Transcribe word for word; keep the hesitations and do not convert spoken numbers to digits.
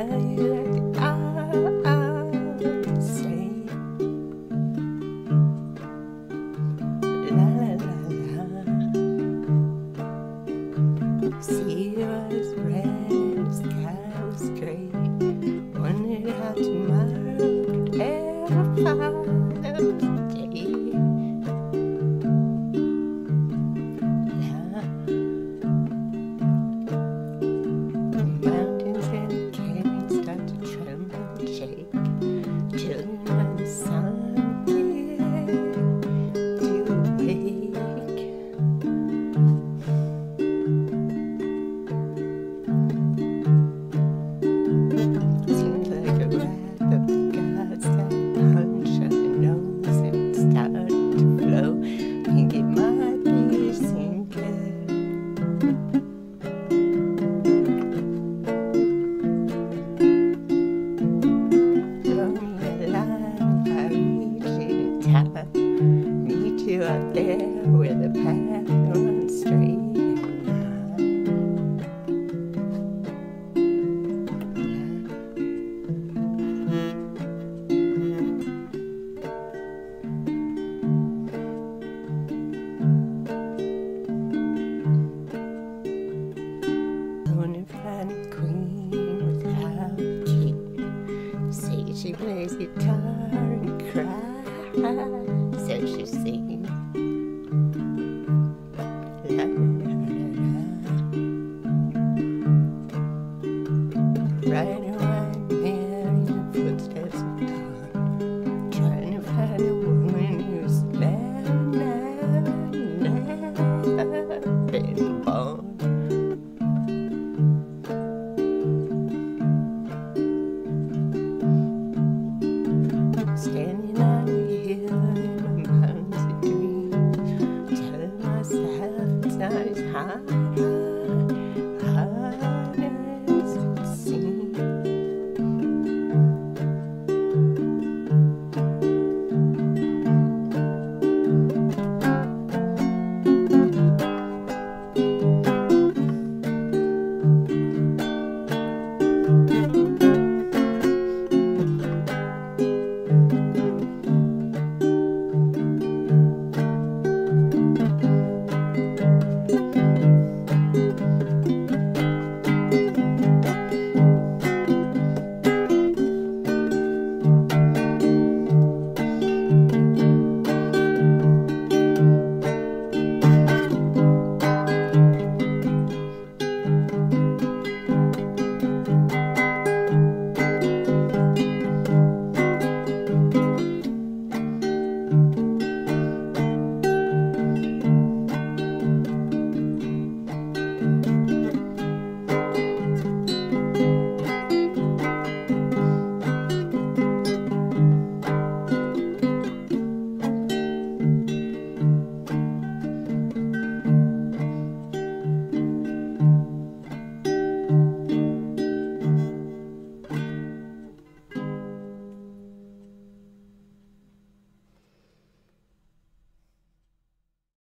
like I'll say la la la la. Sea was red, sky was gray. Wondered how tomorrow could ever follow today. Mountains and canyons start to tremble and shake. Children when the sun begins to awake. Seems like a wrath of the gods that punch on the nose and start to flow. Can't get my feet sinking. Meet you out there where the path runs straight and planet queen without a key. Say she plays guitar and cries, so she sings. La, la, la, la. Right.